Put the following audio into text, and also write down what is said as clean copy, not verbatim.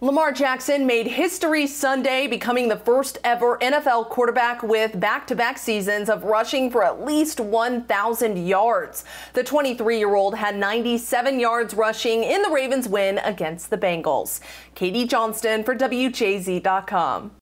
Lamar Jackson made history Sunday, becoming the first ever NFL quarterback with back-to-back seasons of rushing for at least 1,000 yards. The 23-year-old had 97 yards rushing in the Ravens' win against the Bengals. Katie Johnston for WJZ.com.